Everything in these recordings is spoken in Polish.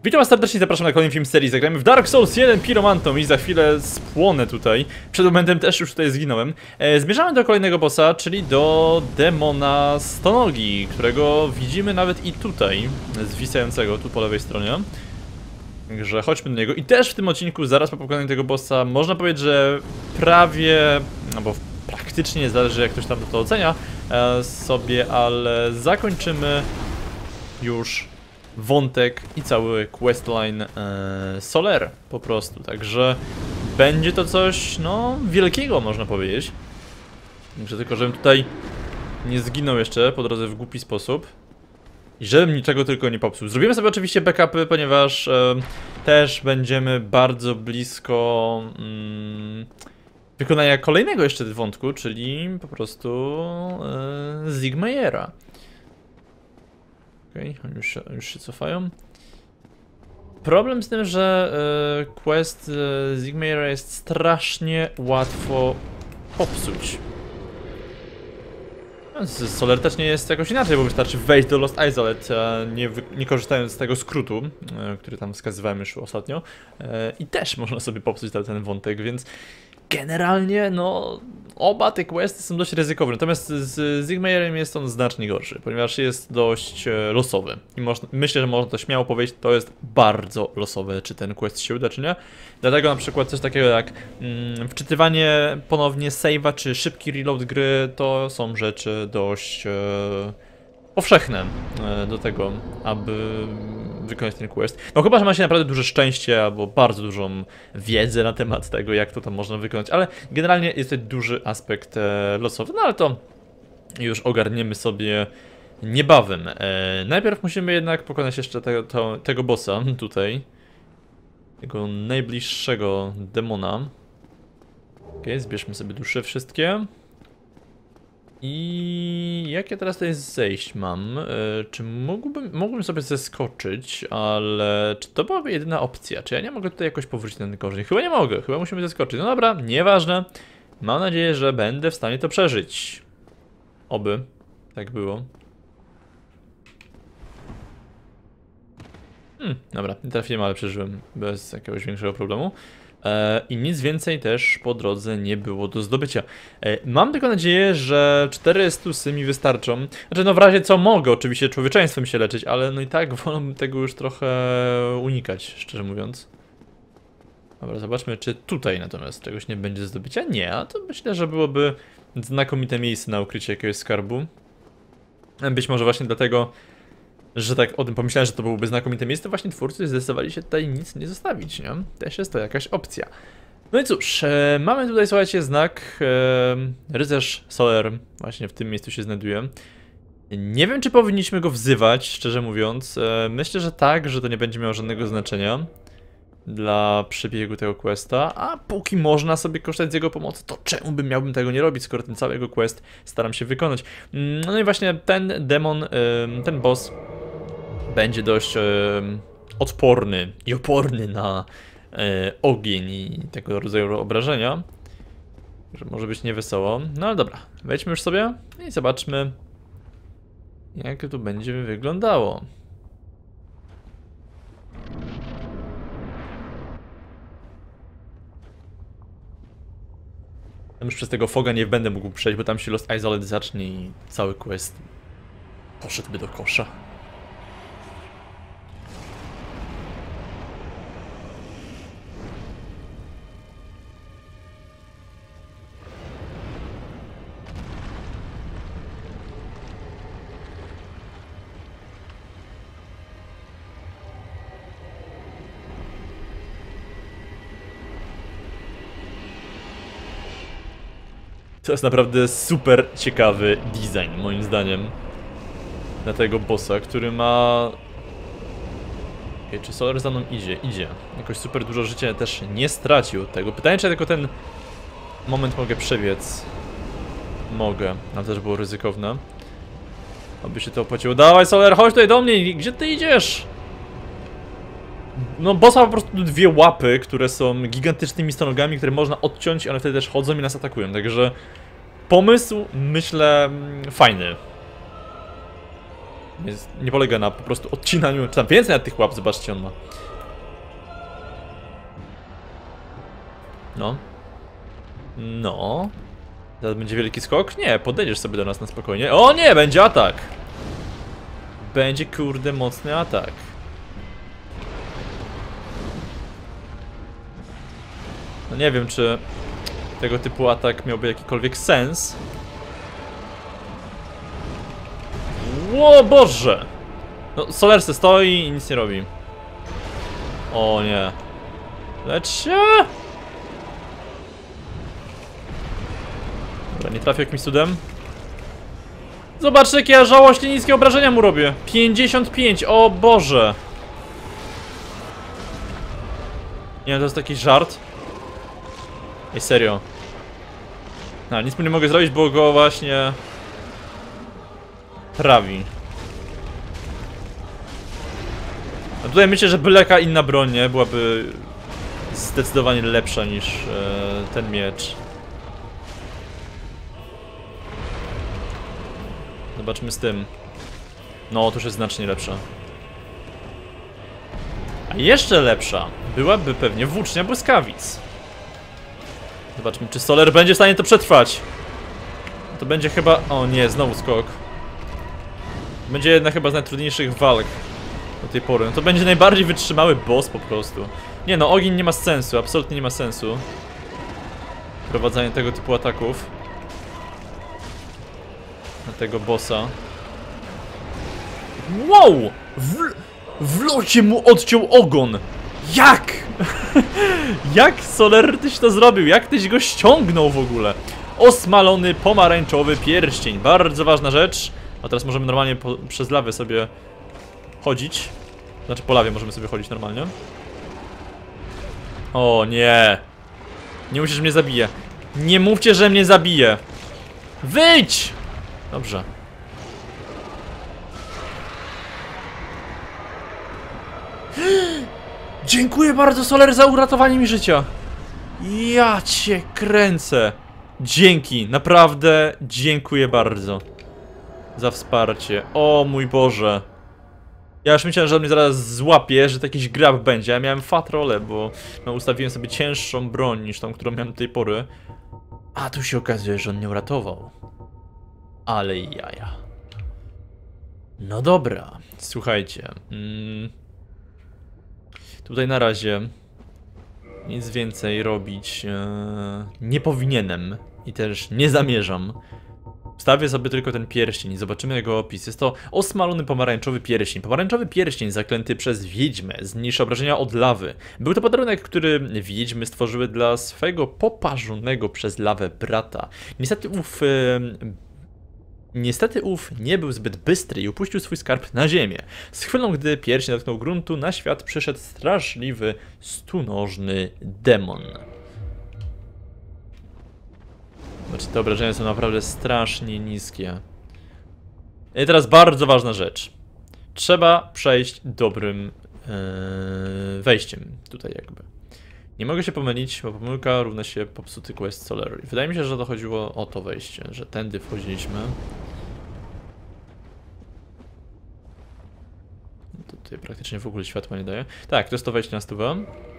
Witam was serdecznie, zapraszam na kolejny film z serii. Zagrajmy w Dark Souls 1 Pyromantom i za chwilę spłonę tutaj. Przed momentem też już tutaj zginąłem. Zmierzamy do kolejnego bossa, czyli do demona stonogi, którego widzimy nawet i tutaj, zwisającego tu po lewej stronie. Także chodźmy do niego. I też w tym odcinku, zaraz po pokonaniu tego bossa, można powiedzieć, że prawie, albo praktycznie, zależy jak ktoś tam to ocenia sobie, ale zakończymy już wątek i cały questline Soler po prostu, także będzie to coś, no, wielkiego można powiedzieć. Muszę tylko, żebym tutaj nie zginął jeszcze po drodze w głupi sposób i żebym niczego tylko nie popsuł. Zrobimy sobie oczywiście backupy, ponieważ też będziemy bardzo blisko wykonania kolejnego jeszcze wątku, czyli po prostu Sigmayera. Okej, już się cofają. Problem z tym, że quest Sigmayera jest strasznie łatwo popsuć. Z Soler też nie jest jakoś inaczej, bo wystarczy wejść do Lost Isolate, nie korzystając z tego skrótu, który tam wskazywałem już ostatnio. I też można sobie popsuć ten wątek, więc generalnie, no, oba te questy są dość ryzykowne, natomiast z Sigmayerem jest on znacznie gorszy, ponieważ jest dość losowy i myślę, że można to śmiało powiedzieć, to jest bardzo losowe, czy ten quest się uda, czy nie. Dlatego na przykład coś takiego jak wczytywanie ponownie save'a, czy szybki reload gry, to są rzeczy dość powszechne do tego, aby wykonać ten quest. No chyba, że ma się naprawdę duże szczęście, albo bardzo dużą wiedzę na temat tego, jak to tam można wykonać, ale generalnie jest to duży aspekt losowy, no ale to już ogarniemy sobie niebawem. Najpierw musimy jednak pokonać jeszcze tego bossa tutaj, tego najbliższego demona. Okej, zbierzmy sobie dusze wszystkie. I jak ja teraz tutaj zejść mam? Czy mógłbym sobie zeskoczyć, ale czy to byłaby jedyna opcja? Czy ja nie mogę tutaj jakoś powrócić na ten korzeń? Chyba nie mogę, chyba musimy zeskoczyć. No dobra, nieważne. Mam nadzieję, że będę w stanie to przeżyć. Oby tak było. Dobra, nie trafiłem, ale przeżyłem bez jakiegoś większego problemu. I nic więcej też po drodze nie było do zdobycia. Mam tylko nadzieję, że 4 stusy mi wystarczą. Znaczy, no w razie co mogę oczywiście człowieczeństwem się leczyć, ale no i tak wolałbym tego już trochę unikać, szczerze mówiąc. Dobra, zobaczmy, czy tutaj natomiast czegoś nie będzie do zdobycia. Nie, a to myślę, że byłoby znakomite miejsce na ukrycie jakiegoś skarbu. Być może właśnie dlatego, że tak o tym pomyślałem, że to byłoby znakomite miejsce, właśnie twórcy zdecydowali się tutaj nic nie zostawić, nie? Też jest to jakaś opcja. No i cóż, mamy tutaj, słuchajcie, znak rycerz Soler, właśnie w tym miejscu się znajduje. Nie wiem, czy powinniśmy go wzywać, szczerze mówiąc. Myślę, że tak, że to nie będzie miało żadnego znaczenia dla przebiegu tego questa, a póki można sobie korzystać z jego pomocy, to czemu miałbym tego nie robić, skoro ten cały jego quest staram się wykonać. No i właśnie ten demon, ten boss będzie dość odporny i oporny na ogień i tego rodzaju obrażenia. Że może być niewesoło. No ale dobra, wejdźmy już sobie i zobaczmy, jak to będzie wyglądało. Już przez tego foga nie będę mógł przejść, bo tam się Lost Isolate zacznie i cały quest poszedłby do kosza. To jest naprawdę super ciekawy design, moim zdaniem, na tego bossa, który ma... Okej, czy Soler za mną idzie? Idzie. Jakoś super dużo życia też nie stracił od tego. Pytanie, czy ja tylko ten moment mogę przebiec. Mogę, ale też było ryzykowne. Aby się to opłaciło. Dawaj, Soler, chodź tutaj do mnie! Gdzie ty idziesz? No, bossa ma po prostu dwie łapy, które są gigantycznymi stonogami, które można odciąć, ale wtedy też chodzą i nas atakują, także pomysł, myślę, fajny. Nie polega na po prostu odcinaniu, czy tam więcej na tych łap, zobaczcie, on ma. No. No. Teraz będzie wielki skok? Nie, podejdziesz sobie do nas na spokojnie. O nie, będzie atak! Będzie kurde mocny atak. No nie wiem, czy tego typu atak miałby jakikolwiek sens. Ło Boże! No, Soler se stoi i nic nie robi. O nie. Lecz się! Dobra, nie trafię jakimś cudem. Zobaczcie, jakie ja żałośnie niskie obrażenia mu robię. 55, o Boże. Nie wiem, to jest taki żart. Ej, serio. No, nic mu nie mogę zrobić, bo go właśnie trawi. No tutaj myślę, że byle jaka inna broń, nie? Byłaby zdecydowanie lepsza niż ten miecz. Zobaczmy z tym. No, to już jest znacznie lepsza. A jeszcze lepsza byłaby pewnie włócznia błyskawic. Zobaczmy, czy Soler będzie w stanie to przetrwać. To będzie chyba... O nie, znowu skok. Będzie jedna chyba z najtrudniejszych walk do tej pory. No to będzie najbardziej wytrzymały boss po prostu. Nie no, ogień nie ma sensu, absolutnie nie ma sensu. Prowadzenie tego typu ataków na tego bossa. Wow! W locie mu odciął ogon! Jak? Jak Soler tyś to zrobił? Jak tyś go ściągnął w ogóle? Osmalony pomarańczowy pierścień. Bardzo ważna rzecz. A teraz możemy normalnie przez lawę sobie chodzić. Znaczy po lawie możemy sobie chodzić normalnie. O nie. Nie mówcie, że mnie zabije. Nie mówcie, że mnie zabije. Wyjdź! Dobrze. Dziękuję bardzo, Soler, za uratowanie mi życia. Ja cię kręcę. Dzięki, naprawdę dziękuję bardzo za wsparcie. O mój Boże. Ja już myślałem, że on mnie zaraz złapie, że to jakiś grab będzie. Ja miałem fat rolę, bo no, ustawiłem sobie cięższą broń niż tą, którą miałem do tej pory. A tu się okazuje, że on mnie uratował. Ale jaja. No dobra, słuchajcie. Tutaj na razie nic więcej robić nie powinienem i też nie zamierzam. Wstawię sobie tylko ten pierścień i zobaczymy jego opis. Jest to osmalony pomarańczowy pierścień. Pomarańczowy pierścień zaklęty przez wiedźmę zmniejsza obrażenia od lawy. Był to podarunek, który wiedźmy stworzyły dla swego poparzonego przez lawę brata. Niestety ów nie był zbyt bystry i upuścił swój skarb na ziemię. Z chwilą, gdy pierścień dotknął gruntu, na świat przyszedł straszliwy, stunożny demon. Znaczy, te obrażenia są naprawdę strasznie niskie. I teraz bardzo ważna rzecz. Trzeba przejść dobrym wejściem tutaj jakby. Nie mogę się pomylić, bo pomyłka równa się popsuty quest Soler. I wydaje mi się, że to chodziło o to wejście, że tędy wchodziliśmy. Tutaj praktycznie w ogóle światła nie daje. Tak, to jest to wejście na stówę.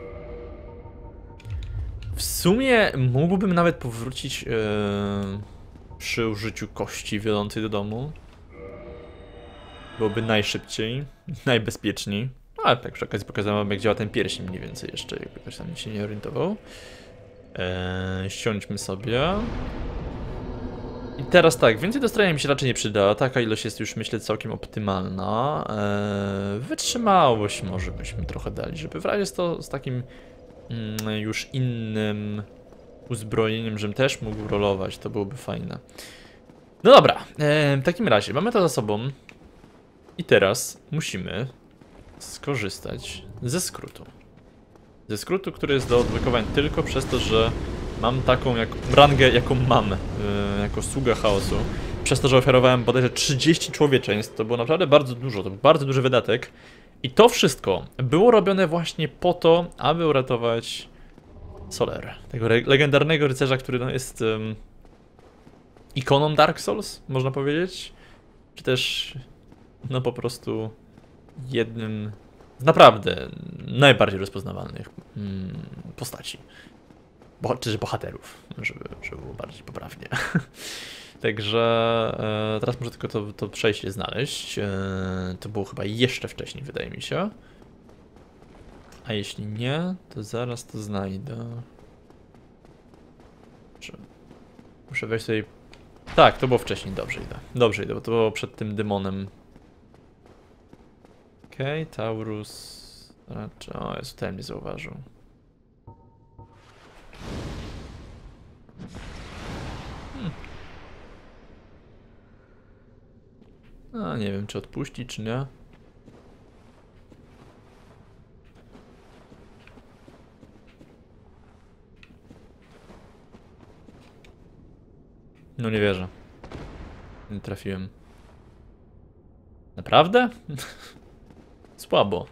W sumie mógłbym nawet powrócić przy użyciu kości wiodącej do domu. Byłoby najszybciej, najbezpieczniej. Ale tak przy okazji pokazałem, jak działa ten pierścień mniej więcej jeszcze, jakby ktoś tam się nie orientował. Ściąćmy sobie. I teraz tak, więcej do strojenia mi się raczej nie przyda. Taka ilość jest już, myślę, całkiem optymalna. Wytrzymałość może byśmy trochę dali, żeby w razie z takim już innym uzbrojeniem, żebym też mógł rolować, to byłoby fajne. No dobra, w takim razie mamy to za sobą. I teraz musimy skorzystać ze skrótu. Ze skrótu, który jest do odblokowania tylko przez to, że mam taką rangę, jaką mam, jako sługa chaosu. Przez to, że ofiarowałem bodajże 30 człowieczeństw, to było naprawdę bardzo dużo, to był bardzo duży wydatek. I to wszystko było robione właśnie po to, aby uratować Soler, tego legendarnego rycerza, który no, jest ikoną Dark Souls, można powiedzieć. Czy też no po prostu jednym z naprawdę najbardziej rozpoznawalnych postaci. Czy bohaterów, żeby było bardziej poprawnie. Także teraz muszę tylko to przejście znaleźć. To było chyba jeszcze wcześniej, wydaje mi się. A jeśli nie, to zaraz to znajdę. Muszę wejść sobie... Tak, to było wcześniej, dobrze idę. Dobrze idę, bo to było przed tym demonem. Okej, Taurus... Raczej... O, jest tutaj mnie zauważył. No, nie wiem, czy odpuści, czy nie. No nie wierzę. Nie trafiłem. Naprawdę? Słabo.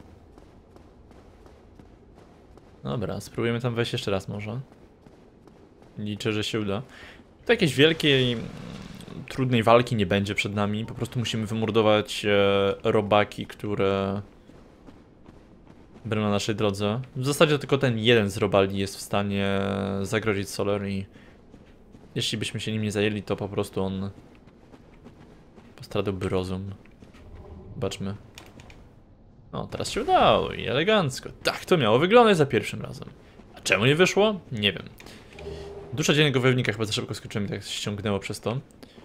Dobra, spróbujemy tam wejść jeszcze raz może. Liczę, że się uda. To jakiejś wielkiej, trudnej walki nie będzie przed nami. Po prostu musimy wymordować robaki, które będą na naszej drodze. W zasadzie tylko ten jeden z robali jest w stanie zagrozić Solar i jeśli byśmy się nim nie zajęli, to po prostu on postradałby rozum. Zobaczmy. O, teraz się udało i elegancko. Tak to miało wyglądać za pierwszym razem. A czemu nie wyszło? Nie wiem. Dusza dziennego wojownika chyba za szybko skoczyłem, tak się ściągnęło przez to.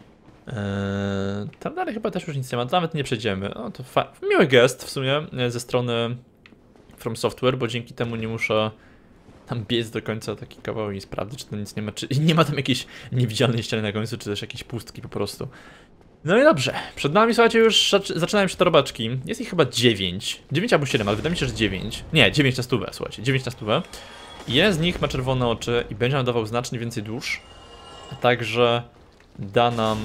Tam dalej chyba też już nic nie ma, nawet nie przejdziemy. O, to miły gest w sumie ze strony From Software, bo dzięki temu nie muszę tam biec do końca taki kawał i sprawdzić, czy to nic nie ma, czy nie ma tam jakiejś niewidzialnej ściany na końcu, czy też jakieś pustki po prostu. No i dobrze, przed nami, słuchajcie, już zaczynają się te robaczki. Jest ich chyba 9. 9 albo 7, ale wydaje mi się, że 9. Nie, 9 na stówę, słuchajcie, 9 na stówę. Jeden z nich ma czerwone oczy i będzie nam dawał znacznie więcej dusz. A także da nam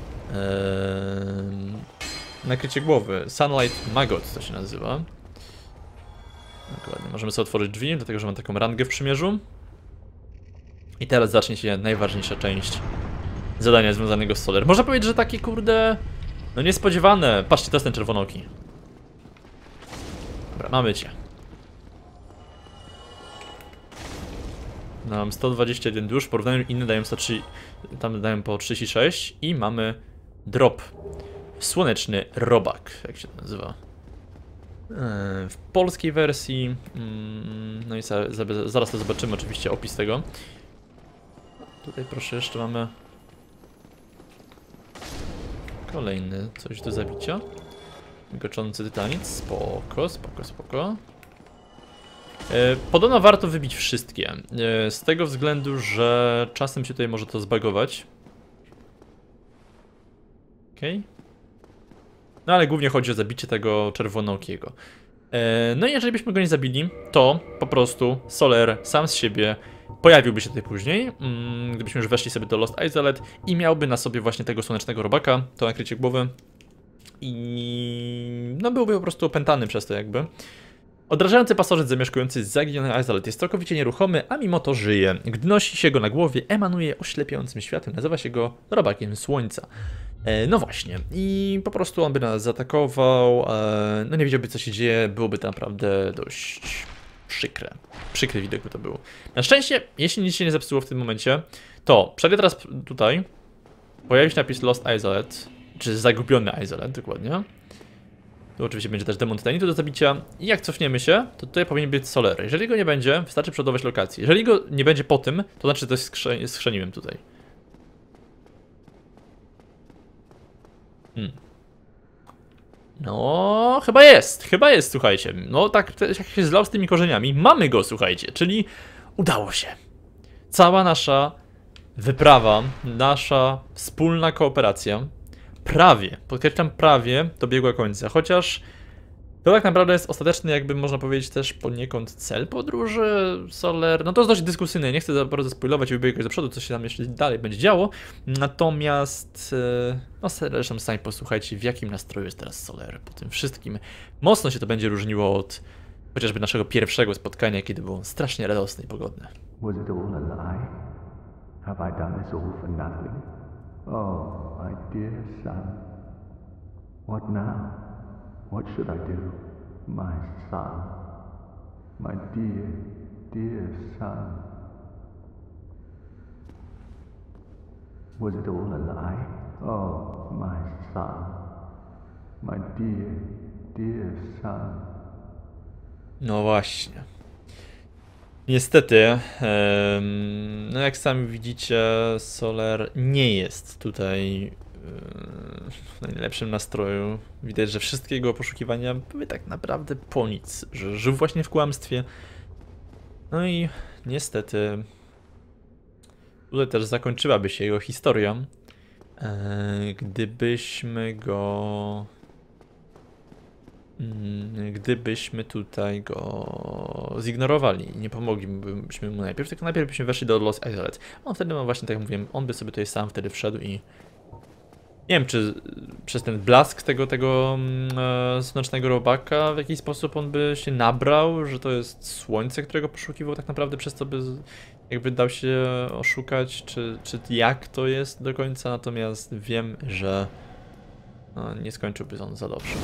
nakrycie głowy. Sunlight Maggot to się nazywa. Dokładnie, możemy sobie otworzyć drzwi, dlatego że mam taką rangę w przymierzu. I teraz zacznie się najważniejsza część zadania związanego z Solar. Można powiedzieć, że takie kurde... No niespodziewane. Patrzcie, to jest ten czerwonoki. Dobra, mamy cię. Mam 121 dusz, w porównaniu inne dają 103, tam dają po 36 i mamy drop. Słoneczny robak, jak się to nazywa. W polskiej wersji. No i zaraz to zobaczymy, oczywiście opis tego. Tutaj proszę, jeszcze mamy kolejny coś do zabicia. Goczący tytanic, spoko, spoko, spoko. Podobno warto wybić wszystkie, z tego względu, że czasem się tutaj może to zbagować. Okej. No ale głównie chodzi o zabicie tego czerwonookiego. No i jeżeli byśmy go nie zabili, to po prostu Solar sam z siebie pojawiłby się tutaj później, gdybyśmy już weszli sobie do Lost Islet i miałby na sobie właśnie tego słonecznego robaka, to nakrycie głowy. I no byłby po prostu opętany przez to jakby. Odrażający pasożyt zamieszkujący zaginiony Islet jest całkowicie nieruchomy, a mimo to żyje. Gdy nosi się go na głowie, emanuje oślepiającym światłem, nazywa się go robakiem słońca. No właśnie, i po prostu on by nas zaatakował, no nie wiedziałby co się dzieje, byłoby to naprawdę dość przykre. Przykry widok by to był. Na szczęście, jeśli nic się nie zepsuło w tym momencie, to przejdę teraz tutaj, pojawi się napis Lost Islet, czy zagubiony Islet, dokładnie. Tu oczywiście będzie też demon tytanitu do zabicia i jak cofniemy się, to tutaj powinien być Solar. Jeżeli go nie będzie, wystarczy przeładować lokację. Jeżeli go nie będzie po tym, to znaczy, że coś skrzeniłem tutaj. No, chyba jest, słuchajcie. No tak, jak się zlał z tymi korzeniami, mamy go, słuchajcie, czyli udało się. Cała nasza wyprawa, nasza wspólna kooperacja prawie, podkreślam prawie, dobiegła końca, chociaż to tak naprawdę jest ostateczny, jakby można powiedzieć też poniekąd cel podróży Solar. No to jest dość dyskusyjne, nie chcę za bardzo spoilować i wybiegać do przodu, co się tam jeszcze dalej będzie działo. Natomiast, no zresztą sami posłuchajcie, w jakim nastroju jest teraz Solar po tym wszystkim. Mocno się to będzie różniło od chociażby naszego pierwszego spotkania, kiedy było strasznie radosne i pogodne. Was it all a lie? Have I done this all for nothing? Oh, my dear son. What now? What should I do? My son. My dear, dear son. Was it all a lie? Oh, my son. My dear, dear son. No właśnie. Niestety, no jak sami widzicie, Soler nie jest tutaj w najlepszym nastroju. Widać, że wszystkie jego poszukiwania były tak naprawdę po nic, że żył właśnie w kłamstwie. No i niestety tutaj też zakończyłaby się jego historia, gdybyśmy tutaj go zignorowali i nie pomoglibyśmy mu najpierw, tylko najpierw byśmy weszli do Lost Islet. On wtedy, no właśnie tak jak mówiłem, on by sobie tutaj sam wtedy wszedł i nie wiem, czy przez ten blask tego słonecznego robaka w jakiś sposób on by się nabrał, że to jest słońce, którego poszukiwał tak naprawdę, przez co by jakby dał się oszukać, czy jak to jest do końca, natomiast wiem, że no, nie skończyłby on za dobrze.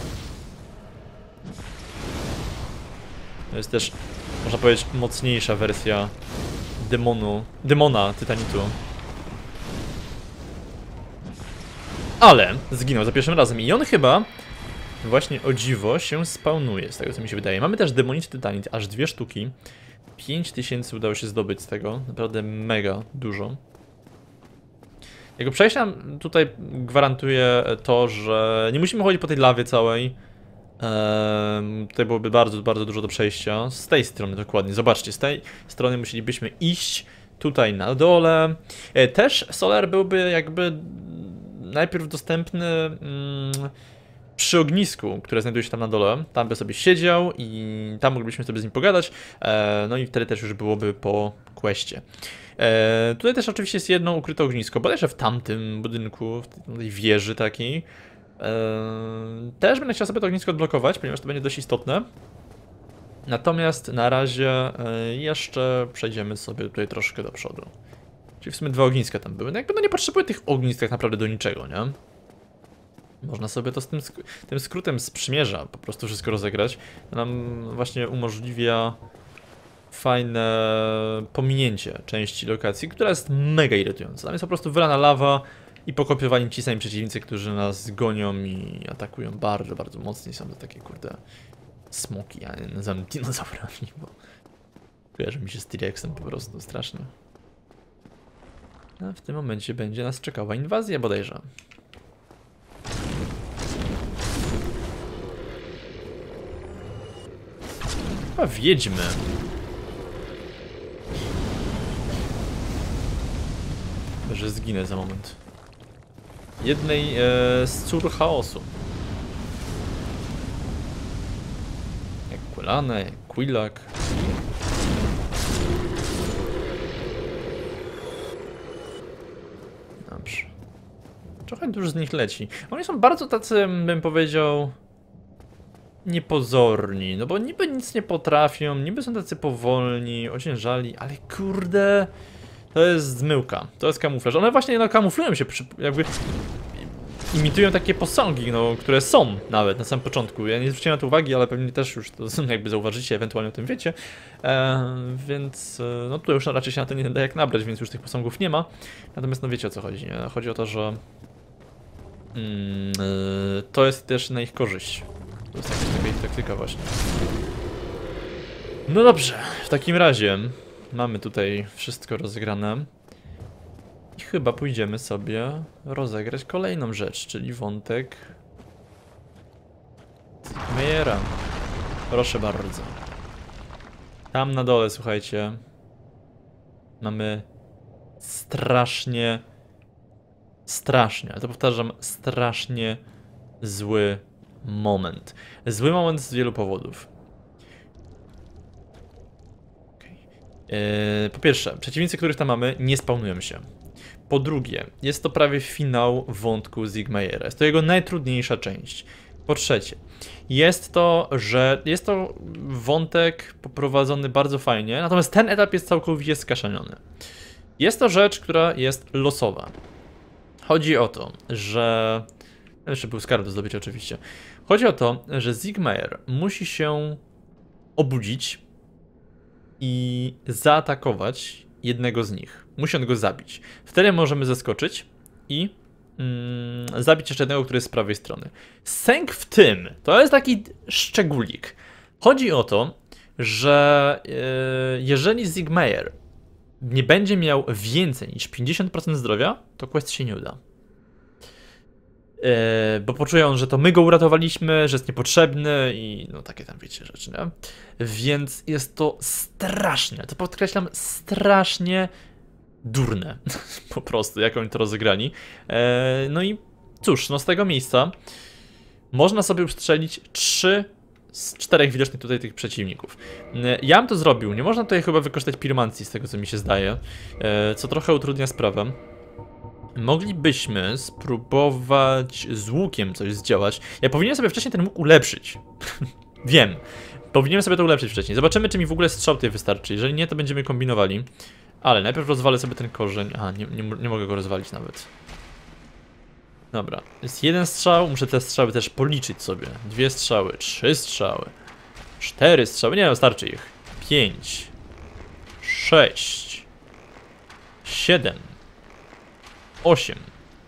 To jest też, można powiedzieć, mocniejsza wersja demona Tytanitu. Ale zginął za pierwszym razem i on chyba właśnie o dziwo się spawnuje, z tego co mi się wydaje. Mamy też demonity Tytanit, aż 2 sztuki. 5000 udało się zdobyć z tego, naprawdę mega dużo. Jego przejście nam tutaj gwarantuje to, że nie musimy chodzić po tej lawie całej. Tutaj byłoby bardzo, bardzo dużo do przejścia. Z tej strony dokładnie, zobaczcie, z tej strony musielibyśmy iść tutaj na dole. Też Solar byłby jakby najpierw dostępny przy ognisku, które znajduje się tam na dole. Tam by sobie siedział i tam moglibyśmy sobie z nim pogadać. No i wtedy też już byłoby po questie. Tutaj też oczywiście jest jedno ukryte ognisko, bodajże w tamtym budynku, w tej wieży takiej. Też będę chciał sobie to ognisko odblokować, ponieważ to będzie dość istotne. Natomiast na razie jeszcze przejdziemy sobie tutaj troszkę do przodu. Czyli w sumie 2 ogniska tam były. No jakby no nie potrzebuję tych ognisk tak naprawdę do niczego, nie? Można sobie to z tym skrótem z przymierza po prostu wszystko rozegrać. To nam właśnie umożliwia fajne pominięcie części lokacji, która jest mega irytująca. Tam jest po prostu wylana lawa i pokopiowanie ci sami przeciwnicy, którzy nas gonią i atakują bardzo, bardzo mocno. Są to takie kurde smoki, a nie nazywam dinozaurami, bo kojarzy mi się z T-Rexem po prostu strasznie. A w tym momencie będzie nas czekała inwazja bodajże. Chyba wiedźmy. Że zginę za moment. Jednej z cór chaosu. Jak Quilane, jak Quilak. Dobrze. Trochę dużo z nich leci. Oni są bardzo tacy, bym powiedział, niepozorni. No bo niby nic nie potrafią, niby są tacy powolni, ociężali, ale kurde... To jest zmyłka, to jest kamuflaż. One właśnie no, kamuflują się, jakby imitują takie posągi, no, które są nawet na samym początku. Ja nie zwróciłem na to uwagi, ale pewnie też już to jakby zauważycie, ewentualnie o tym wiecie. Więc no tutaj już raczej się na to nie da jak nabrać, więc już tych posągów nie ma. Natomiast no wiecie o co chodzi, nie? Chodzi o to, że to jest też na ich korzyść. To jest jakaś taka taktyka właśnie. No dobrze, w takim razie mamy tutaj wszystko rozegrane. I chyba pójdziemy sobie rozegrać kolejną rzecz, czyli wątek Mejera. Proszę bardzo. Tam na dole, słuchajcie, mamy strasznie, ale to powtarzam, strasznie zły moment. Zły moment z wielu powodów. Po pierwsze, przeciwnicy, których tam mamy, nie spawnują się. Po drugie, jest to prawie finał wątku Zigmajera. Jest to jego najtrudniejsza część. Po trzecie, jest to wątek poprowadzony bardzo fajnie, natomiast ten etap jest całkowicie skaszaniony. Jest to rzecz, która jest losowa. Chodzi o to, że Jeszcze był skarb do zdobycia oczywiście. Chodzi o to, że Sigmar musi się obudzić i zaatakować jednego z nich. Musi on go zabić. Wtedy możemy zaskoczyć i zabić jeszcze jednego, który jest z prawej strony. Sęk w tym, to jest taki szczególik. Chodzi o to, że jeżeli Sigmar nie będzie miał więcej niż 50% zdrowia, to quest się nie uda. Bo poczują, że to my go uratowaliśmy, że jest niepotrzebny i no takie tam wiecie rzeczy, nie? Więc jest to strasznie, to podkreślam, strasznie durne po prostu, jak oni to rozegrali. No i cóż, no z tego miejsca można sobie ustrzelić 3 z 4 widocznych tutaj tych przeciwników. Ja bym to zrobił, nie można tutaj chyba wykorzystać piromancji z tego co mi się zdaje, co trochę utrudnia sprawę. Moglibyśmy spróbować z łukiem coś zdziałać. Ja powinienem sobie wcześniej ten łuk ulepszyć. Wiem. Powinienem sobie to ulepszyć wcześniej. Zobaczymy, czy mi w ogóle strzał tutaj wystarczy. Jeżeli nie, to będziemy kombinowali. Ale najpierw rozwalę sobie ten korzeń. Aha, nie mogę go rozwalić nawet. Dobra. Jest jeden strzał. Muszę te strzały też policzyć sobie. 2 strzały, 3 strzały, 4 strzały. Nie, starczy ich. 5, 6, 7, 8,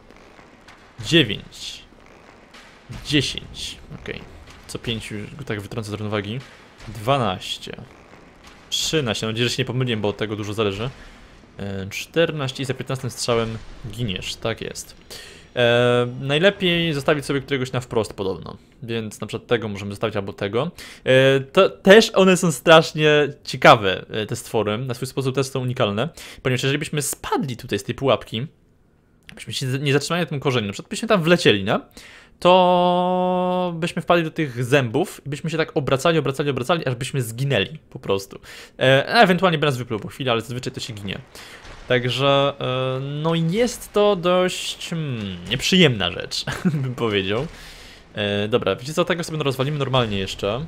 9, 10, ok, co 5 już go tak wytrącę z równowagi, 12, 13, mam nadzieję, że się nie pomyliłem, bo od tego dużo zależy, 14 i za 15 strzałem giniesz, tak jest. Najlepiej zostawić sobie któregoś na wprost podobno, więc na przykład tego możemy zostawić albo tego. To też one są strasznie ciekawe, te stwory, na swój sposób też są unikalne, ponieważ jeżeli byśmy spadli tutaj z tej pułapki, byśmy się nie zatrzymali na tym korzeniu, na przykład byśmy tam wlecieli, nie? To byśmy wpadli do tych zębów i byśmy się tak obracali, aż byśmy zginęli po prostu. Ewentualnie by nas wypluł po chwili, ale zazwyczaj to się ginie. Także, no jest to dość nieprzyjemna rzecz, bym powiedział. Dobra, wiecie co, tego sobie rozwalimy normalnie jeszcze.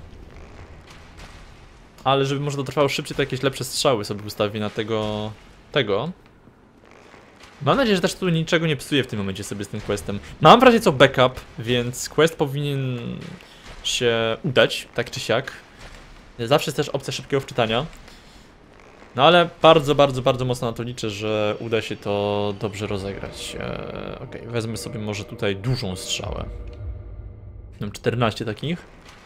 Ale żeby może to trwało szybciej, to jakieś lepsze strzały sobie ustawię na tego. Mam nadzieję, że też tu niczego nie psuję w tym momencie sobie z tym questem. Mam w razie co backup, więc quest powinien się udać, tak czy siak. Zawsze jest też opcja szybkiego wczytania. No ale bardzo mocno na to liczę, że uda się to dobrze rozegrać. Ok, wezmę sobie może tutaj dużą strzałę. Mam 14 takich.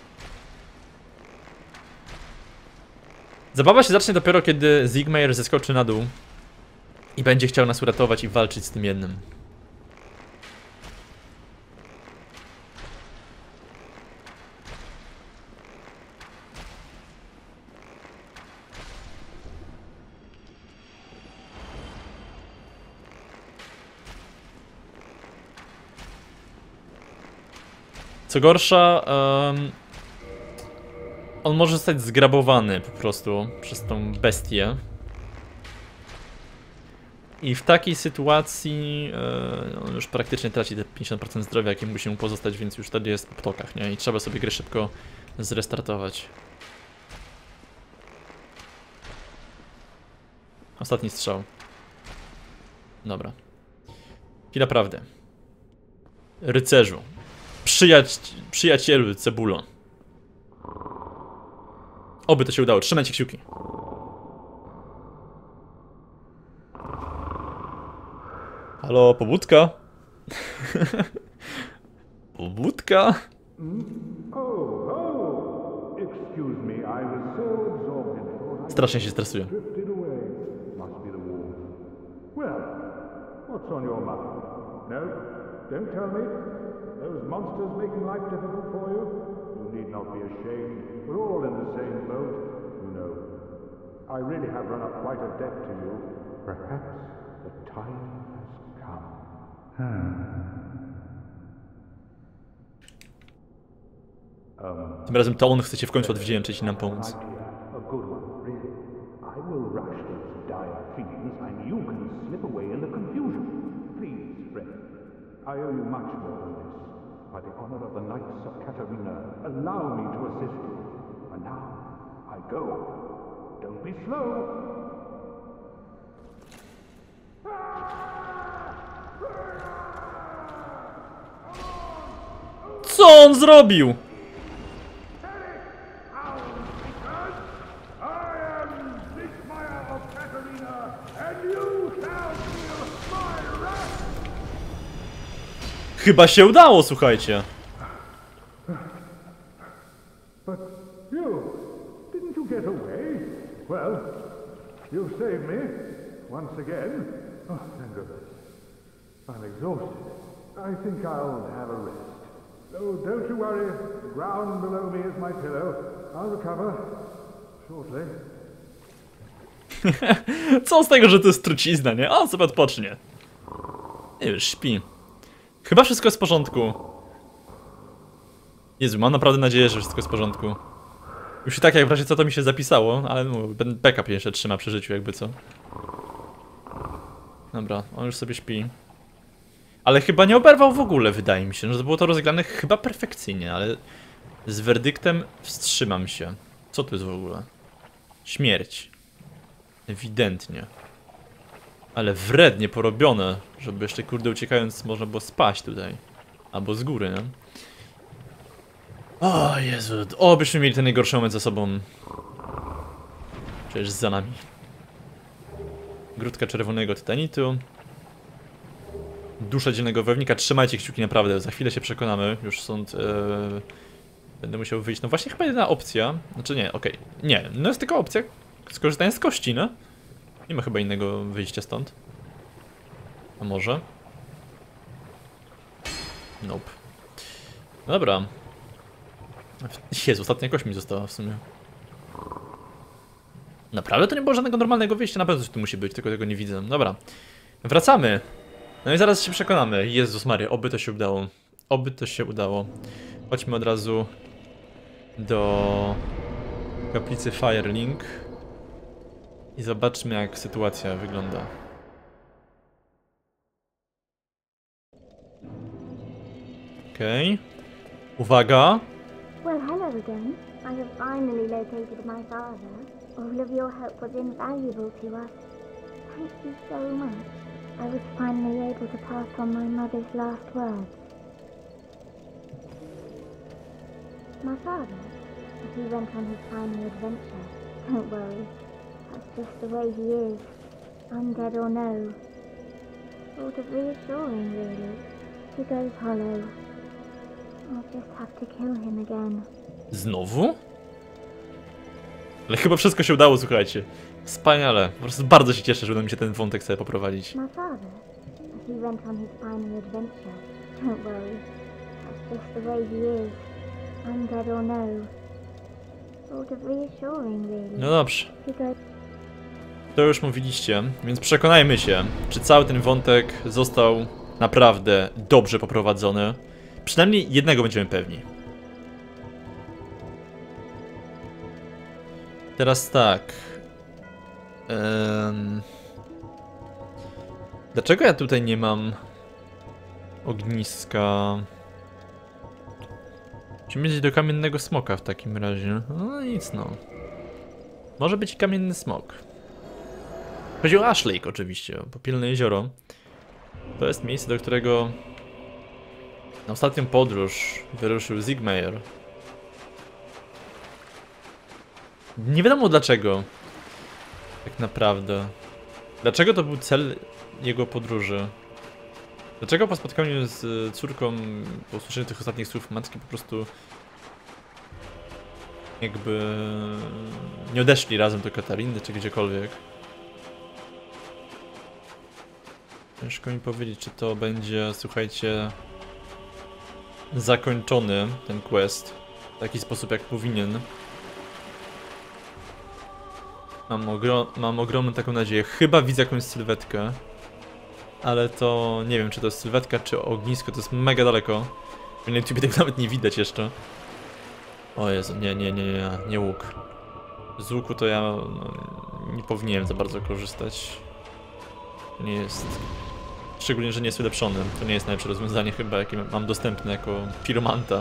Zabawa się zacznie dopiero, kiedy Sigmar zeskoczy na dół i będzie chciał nas uratować i walczyć z tym jednym. Co gorsza, on może zostać zgrabowany po prostu przez tą bestię. I w takiej sytuacji on już praktycznie traci te 50% zdrowia, jakie musi mu pozostać, więc już wtedy jest po ptokach, nie? I trzeba sobie grę szybko zrestartować. Ostatni strzał. Dobra. Chwila prawdy. Rycerzu. Przyjacielu Cebulo. Oby to się udało. Trzymajcie kciuki. Halo, pobudka? Pobudka? Strasznie się stresuję. Don't tell me. Those monsters making life difficult for you? You need not be ashamed. We're all in the same boat, you know. I really have run up quite a debt to you. Perhaps the time has come. Tym razem to on chce się w końcu odwdzięczyć i nam pomóc. A good one, really. I will rush those dire fiends and you can slip away in the confusion. Please, friend. I owe you much more than this. By the honor of the Knights of Katarina, allow me to assist you. And now, I go. Don't be slow. Co on zrobił? Chyba się udało, słuchajcie. But you, didn't you get away? Well, you saved me once again. Oh, thank goodness. I'm exhausted. I think I'll have a rest. Oh, don't you worry. The ground below me is my pillow. I'll recover shortly. Co z tego, że to jest trucizna, nie? On sobie odpocznie. Nie wiesz, śpi. Chyba wszystko jest w porządku. Jezu, mam naprawdę nadzieję, że wszystko jest w porządku. Już i tak jak w razie co to mi się zapisało, ale no, backup jeszcze trzyma przy życiu, jakby co. Dobra, on już sobie śpi. Ale chyba nie oberwał w ogóle, wydaje mi się, że było to rozegrane chyba perfekcyjnie, ale z werdyktem wstrzymam się. Co to jest w ogóle? Śmierć. Ewidentnie. Ale wrednie porobione, żeby jeszcze kurde uciekając można było spaść tutaj. Albo z góry, nie? O Jezu, obyśmy mieli ten najgorszy moment za sobą. Przecież za nami. Grudka czerwonego tytanitu. Dusza dzielnego wojownika. Trzymajcie kciuki naprawdę, za chwilę się przekonamy. Już stąd będę musiał wyjść. No właśnie chyba jedna opcja. Znaczy nie, okej. Nie, no jest tylko opcja skorzystania z kości, no. Nie ma chyba innego wyjścia stąd. A może? Nope. Dobra. Jezu, ostatnia kość mi została w sumie. Naprawdę to nie było żadnego normalnego wyjścia? Na pewno coś tu musi być, tylko tego nie widzę. Dobra. Wracamy. No i zaraz się przekonamy. Jezus Maria, oby to się udało. Oby to się udało. Chodźmy od razu do kaplicy Firelink. I zobaczmy, jak sytuacja wygląda. Okej. Uwaga. Well, hello again. I have finally located my father. All of your help was invaluable to us. Thank you so much. I was finally able to pass on my mother's last words. My father, he went on his final adventure. Don't worry. That's just the way he is. Undead or no. Sort of reassuring, really. He goes hollow. I'll just have to kill him again. Znowu? Ale chyba wszystko się udało, słuchajcie. Wspaniale. Po prostu bardzo się cieszę, że uda mi się ten wątek sobie poprowadzić. My father, he went on his final adventure. Don't worry. That's just the way he is. Undead or no. Sort of reassuring, really. No dobrze. He goes... To już mówiliście, więc przekonajmy się, czy cały ten wątek został naprawdę dobrze poprowadzony. Przynajmniej jednego będziemy pewni. Teraz tak. Dlaczego ja tutaj nie mam ogniska? Musimy mieć do kamiennego smoka w takim razie. No nic no. Może być i kamienny smok. Chodzi o Ash Lake oczywiście, Popielne jezioro. To jest miejsce, do którego na ostatnią podróż wyruszył Sigmar. Nie wiadomo dlaczego. Tak naprawdę. Dlaczego to był cel jego podróży? Dlaczego po spotkaniu z córką, po usłyszeniu tych ostatnich słów matki po prostu jakby nie odeszli razem do Katariny czy gdziekolwiek? Ciężko mi powiedzieć, czy to będzie, słuchajcie, zakończony ten quest w taki sposób, jak powinien. Mam ogromną taką nadzieję. Chyba widzę jakąś sylwetkę, ale to nie wiem, czy to jest sylwetka, czy ognisko. To jest mega daleko. Na YouTube tego nawet nie widać jeszcze. O Jezu, nie łuk. Z łuku to ja nie powinienem za bardzo korzystać. To nie jest... Szczególnie, że nie jest ulepszony. To nie jest najlepsze rozwiązanie chyba, jakie mam dostępne jako piromanta.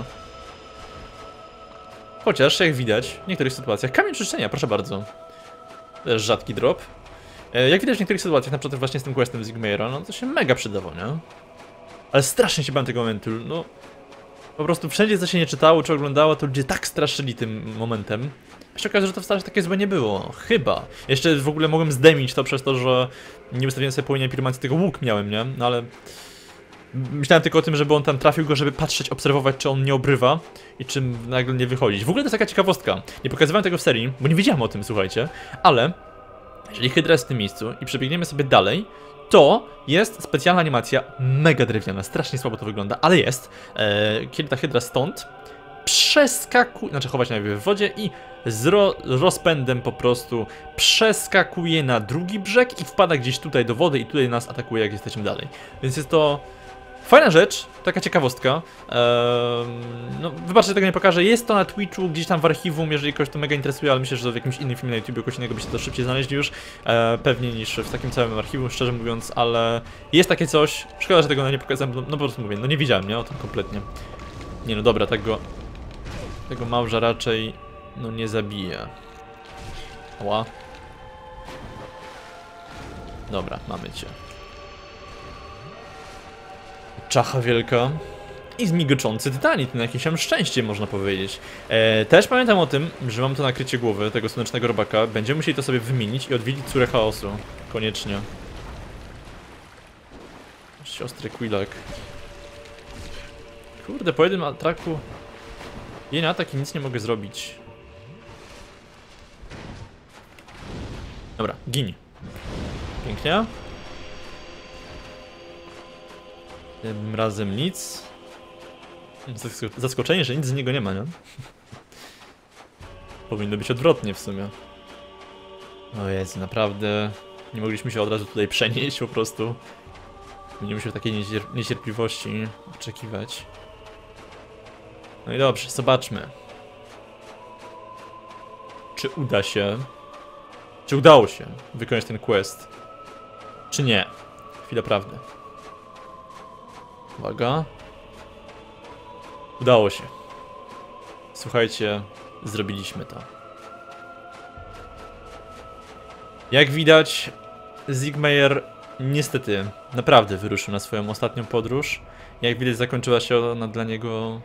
Chociaż, jak widać, w niektórych sytuacjach... Kamień czyszczenia, proszę bardzo. To jest rzadki drop. Jak widać w niektórych sytuacjach, na przykład właśnie z tym questem Sigmara, no to się mega przydało, nie? Ale strasznie się bałem tego momentu, no... Po prostu wszędzie, co się nie czytało czy oglądało, to ludzie tak straszyli tym momentem. A się okazało, że to wcale takie złe nie było. Chyba. Jeszcze w ogóle mogłem zdemić to przez to, że nie ustawiłem sobie pojęcia pirmancji, tego łuk miałem, nie? No ale... Myślałem tylko o tym, żeby on tam trafił go, żeby patrzeć, obserwować, czy on nie obrywa i czym nagle nie wychodzić. W ogóle to jest taka ciekawostka. Nie pokazywałem tego w serii, bo nie wiedziałem o tym, słuchajcie. Ale jeżeli Hydra jest w tym miejscu i przebiegniemy sobie dalej, to jest specjalna animacja, mega drewniana, strasznie słabo to wygląda, ale jest. Kiedy ta Hydra stąd przeskakuje, znaczy chować najpierw w wodzie i z rozpędem po prostu przeskakuje na drugi brzeg i wpada gdzieś tutaj do wody i tutaj nas atakuje, jak jesteśmy dalej. Więc jest to fajna rzecz, taka ciekawostka. No, wybaczcie, tego nie pokażę. Jest to na Twitchu, gdzieś tam w archiwum, jeżeli kogoś to mega interesuje, ale myślę, że w jakimś innym filmie na YouTube kogoś innego byście to szybciej znaleźli już. Pewnie niż w takim całym archiwum, szczerze mówiąc, ale jest takie coś. Szkoda, że tego nie pokazałem, no po prostu mówię, no nie widziałem, nie? O tym kompletnie. Nie no dobra, tego małża raczej no nie zabije. Ła. Dobra, mamy cię. Czacha wielka i zmigoczący tytanit, na jakieś tam szczęście można powiedzieć. Też pamiętam o tym, że mam to nakrycie głowy tego słonecznego robaka. Będziemy musieli to sobie wymienić i odwiedzić córę chaosu. Koniecznie. Siostry Quillak. Kurde, po jednym ataku jej na atak i nic nie mogę zrobić. Dobra, gin. Pięknie. Tym razem nic. Zaskoczenie, że nic z niego nie ma, nie? Powinno być odwrotnie w sumie. O Jezu, naprawdę. Nie mogliśmy się od razu tutaj przenieść po prostu. Nie musiał takiej niecierpliwości oczekiwać. No i dobrze, zobaczmy. Czy uda się... Czy udało się wykonać ten quest? Czy nie? Chwila prawdy. Uwaga. Udało się. Słuchajcie, zrobiliśmy to. Jak widać, Sigmar niestety naprawdę wyruszył na swoją ostatnią podróż. Jak widać, zakończyła się ona dla niego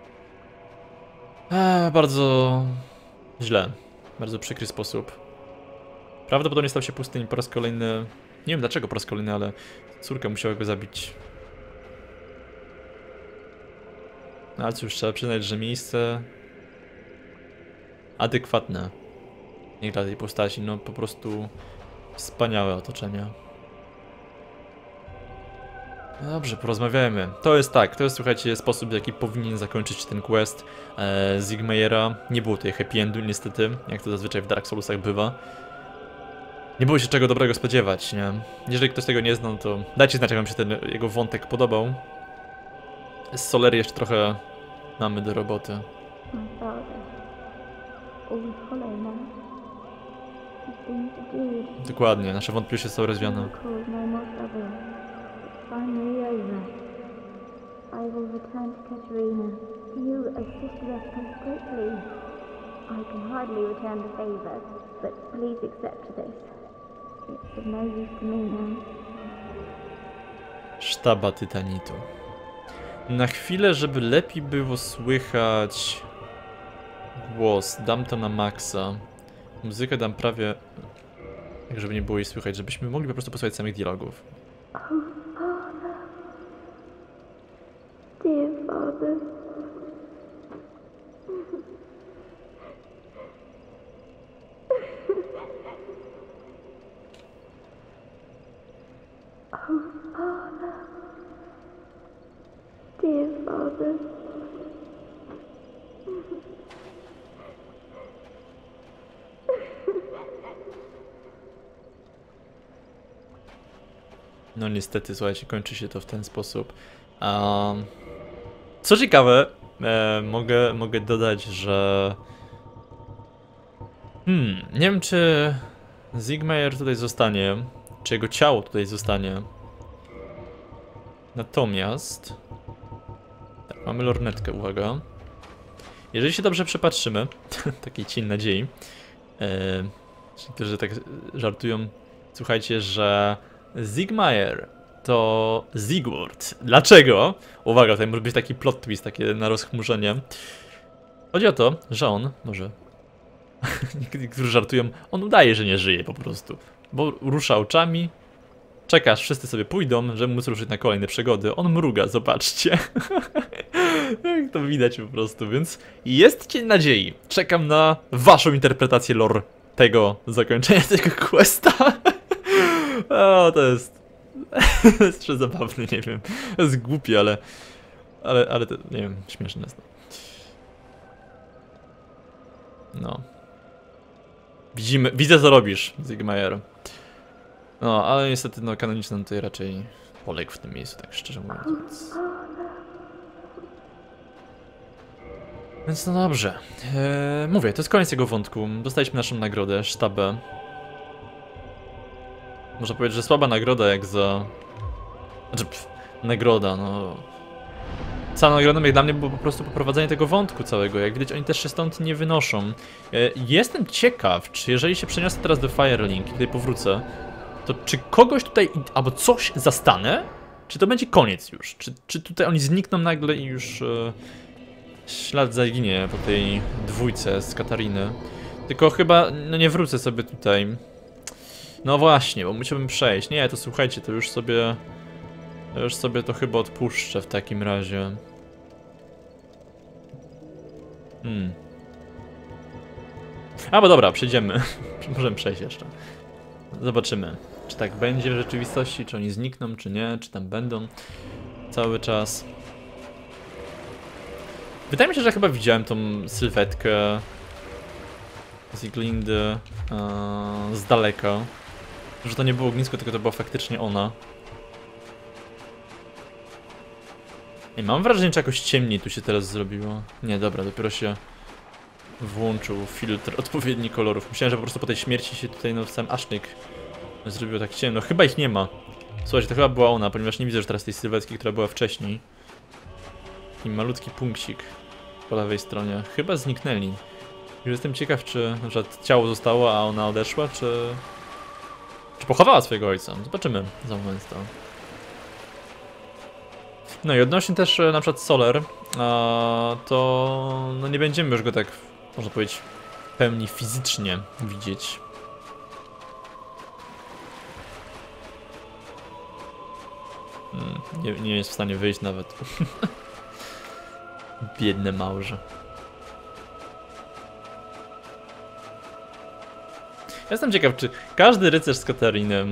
bardzo źle. Bardzo przykry sposób. Prawdopodobnie stał się pustyni po raz kolejny. Nie wiem dlaczego po raz kolejny, ale córka musiała go zabić. No ale cóż, trzeba przyznać, że miejsce adekwatne jak dla tej postaci, no po prostu wspaniałe otoczenie. Dobrze, porozmawiajmy. To jest tak, to jest, słuchajcie, sposób, w jaki powinien zakończyć ten quest Sigmara. Nie było tutaj happy endu niestety, jak to zazwyczaj w Dark Soulsach bywa. Nie było się czego dobrego spodziewać, nie? Jeżeli ktoś tego nie znał, to dajcie znać, jak wam się ten jego wątek podobał. Z Solery jeszcze trochę mamy do roboty. Dokładnie, nasze wątpliwości są rozwiane. I can hardly return the favor, but please accept this. It's of no use to me now. Sztaba tytanitu. Na chwilę, żeby lepiej było słychać głos, dam to na maksa. Muzykę dam prawie, tak żeby nie było jej słychać, żebyśmy mogli po prostu posłuchać samych dialogów. Oh, Father. Dear Father. Oh, Father. Dear Father. No niestety, słuchajcie, kończy się to w ten sposób. Co ciekawe, mogę dodać, że... nie wiem, czy Sigmar tutaj zostanie, czy jego ciało tutaj zostanie. Natomiast... Tak, mamy lornetkę, uwaga. Jeżeli się dobrze przepatrzymy, takiej cień nadziei, ci, którzy tak żartują, słuchajcie, że Sigmar to Sigurd. Dlaczego? Uwaga, tutaj może być taki plot twist, takie na rozchmurzenie. Chodzi o to, że on, może... Niektórzy żartują, on udaje, że nie żyje po prostu. Bo rusza oczami, czeka aż wszyscy sobie pójdą, żeby móc ruszyć na kolejne przygody. On mruga, zobaczcie. Jak to widać po prostu, więc jest cień nadziei. Czekam na waszą interpretację lore tego zakończenia tego questa. O, to jest... to jest przezabawne, nie wiem. To jest głupie, ale to, nie wiem, śmieszne jest. No. Widzę co robisz, Sigmar. No, ale niestety, no, kanoniczny tutaj raczej poległ w tym miejscu, tak szczerze mówiąc. Więc no dobrze. Mówię, to jest koniec jego wątku. Dostaliśmy naszą nagrodę, sztabę. Można powiedzieć, że słaba nagroda jak za... Znaczy, nagroda, no... Cała nagrodą jak dla mnie było po prostu poprowadzenie tego wątku całego. Jak widać, oni też się stąd nie wynoszą. Jestem ciekaw, czy jeżeli się przeniosę teraz do Firelink i tutaj powrócę, to czy kogoś tutaj albo coś zastanę? Czy to będzie koniec już? Czy tutaj oni znikną nagle i już ślad zaginie po tej dwójce z Katariny? Tylko chyba, no nie wrócę sobie tutaj. No właśnie, bo musiałbym przejść. Nie, to słuchajcie, to już sobie to chyba odpuszczę w takim razie. A, bo dobra, przejdziemy. Możemy przejść jeszcze. Zobaczymy, czy tak będzie w rzeczywistości, czy oni znikną, czy nie, czy tam będą cały czas. Wydaje mi się, że chyba widziałem tą sylwetkę Sieglindy z daleka. Że to nie było ognisko, tylko to była faktycznie ona. I mam wrażenie, że jakoś ciemniej tu się teraz zrobiło. Nie, dobra, dopiero się włączył filtr odpowiednich kolorów. Myślałem, że po prostu po tej śmierci się tutaj, no, w sam Ashnik zrobiło tak ciemno. Chyba ich nie ma. Słuchajcie, to chyba była ona, ponieważ nie widzę już teraz tej sylwetki, która była wcześniej. Taki malutki punkcik po lewej stronie. Chyba zniknęli. Już jestem ciekaw, czy na przykład ciało zostało, a ona odeszła, czy pochowała swojego ojca. Zobaczymy za moment to. No i odnośnie też na przykład Soler, to no nie będziemy już go tak, można powiedzieć, w pełni fizycznie widzieć. Nie jest w stanie wyjść nawet. Biedne małże. Ja jestem ciekaw, czy każdy rycerz z Katariny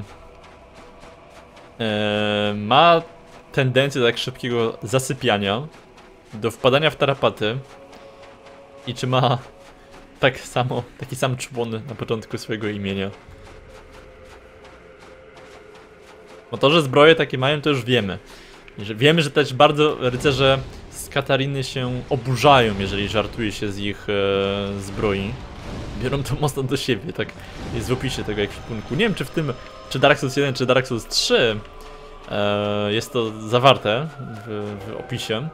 ma tendencję do tak szybkiego zasypiania, do wpadania w tarapaty i czy ma taki sam człon na początku swojego imienia. Bo to, że zbroje takie mają, to już wiemy. Wiemy, że też bardzo rycerze z Katariny się oburzają, jeżeli żartuje się z ich zbroi. Biorą to mocno do siebie, tak jest w opisie tego ekwipunku. Nie wiem, czy w tym, czy Dark Souls 1, czy Dark Souls 3 jest to zawarte w opisie.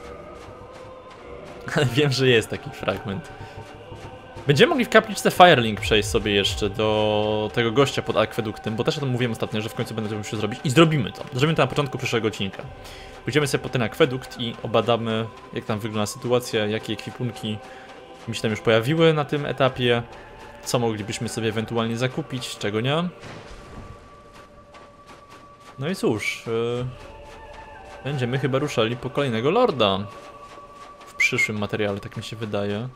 Ale wiem, że jest taki fragment. Będziemy mogli w kapliczce Firelink przejść sobie jeszcze do tego gościa pod akweduktem, bo też o tym mówiłem ostatnio, że w końcu będę to musiał zrobić i zrobimy to. Zrobimy to na początku przyszłego odcinka. Pójdziemy sobie po ten akwedukt i obadamy, jak tam wygląda sytuacja, jakie ekwipunki mi się tam już pojawiły na tym etapie, co moglibyśmy sobie ewentualnie zakupić, czego nie. No i cóż, będziemy chyba ruszali po kolejnego lorda w przyszłym materiale, tak mi się wydaje.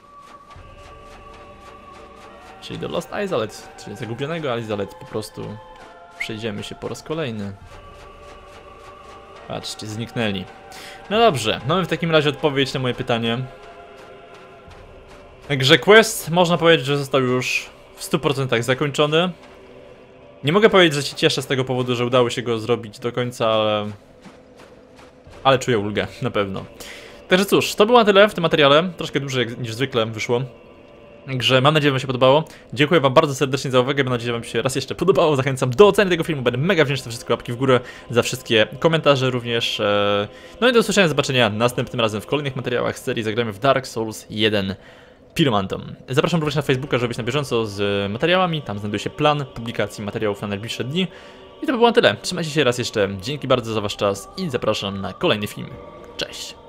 Czyli do Lost Izolet, czyli zagubionego Izolet, po prostu przejdziemy się po raz kolejny. Patrzcie, zniknęli. No dobrze, mamy w takim razie odpowiedź na moje pytanie. Także quest można powiedzieć, że został już w 100% zakończony. Nie mogę powiedzieć, że się cieszę z tego powodu, że udało się go zrobić do końca, ale czuję ulgę, na pewno. Także cóż, to było na tyle w tym materiale, troszkę dłużej niż zwykle wyszło. Także mam nadzieję, że wam się podobało. Dziękuję wam bardzo serdecznie za uwagę, mam nadzieję, że wam się raz jeszcze podobało. Zachęcam do oceny tego filmu, będę mega wdzięczny za wszystkie łapki w górę, za wszystkie komentarze również. No i do usłyszenia, zobaczenia następnym razem w kolejnych materiałach z serii Zagrajmy w Dark Souls 1 Pyromantom. Zapraszam również na Facebooka, żeby być na bieżąco z materiałami, tam znajduje się plan publikacji materiałów na najbliższe dni. I to by było na tyle. Trzymajcie się raz jeszcze. Dzięki bardzo za wasz czas i zapraszam na kolejny film. Cześć!